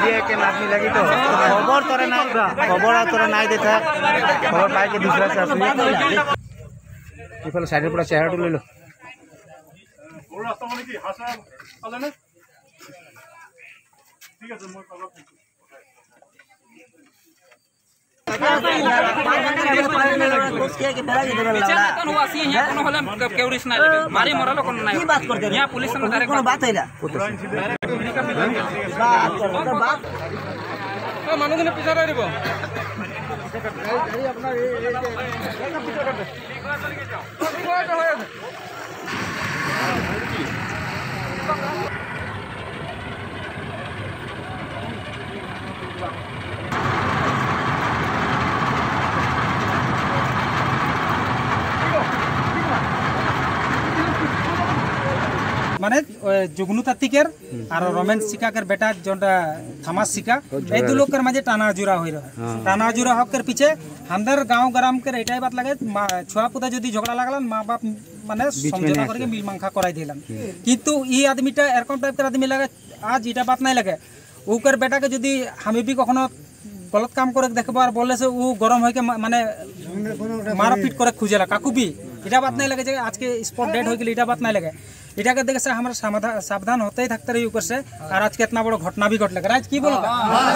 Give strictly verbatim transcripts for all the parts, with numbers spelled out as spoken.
Media के आदमी लगी तो खबर तोरे ना खबर तोरे ना देता खबर पाए के दूसरा से असली ये फल साइड पूरा चेहरा ले लो और रास्ता माने की हासा आले ना ठीक है मैं खबर मारी मरल यहाँ पुलिस बात মানুহ পিছা দিব মানে जुगनू तांती केर और रमेन टिक्का केर बेटा जोंटा थमास टिक्का ए दु लोग केर माजे टाना जुरा होई रहे टाना जुरा हक पीछे हमदर गांव ग्राम केर एटाई बात लागे छुआ पुता जदी झगड़ा लागलन माँ बाप माने समझौता करके मिल मांखा कराई दिलन किंतु ई आदमीटा एरकम टाइप केर आदमी लागे आज इटा बात नहीं लगे ओकर बेटा के जदी हमें भी कखनो गलत काम करे देखबो और बोले से उ गरम होय के माने मारपीट करे खुजेला काकू भी इटा बात नहीं लगे जे आज के स्पॉट डेड होय के इटा बात नहीं लगे इटा के देखे से हमारा सावधान होते ही थकते रही ऊपर से और आज के इतना बड़ा घटना भी घट लग रहा है की बोलो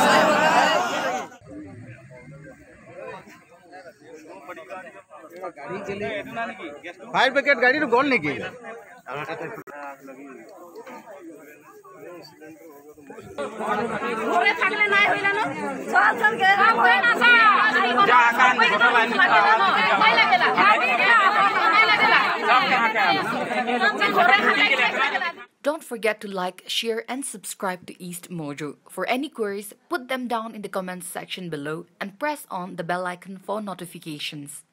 फायर ब्रिगेड गाड़ी गोल नहीं की ঘরে থাকলে নাই হইলা না চল চল গে হয় না স্যার যা কারণ ঘটনা লাইন হয় লাগেলা হয় লাগেলা সব কাকে Don't forget to like, share and subscribe to EastMojo. For any queries, put them down in the comments section below and press on the bell icon for notifications.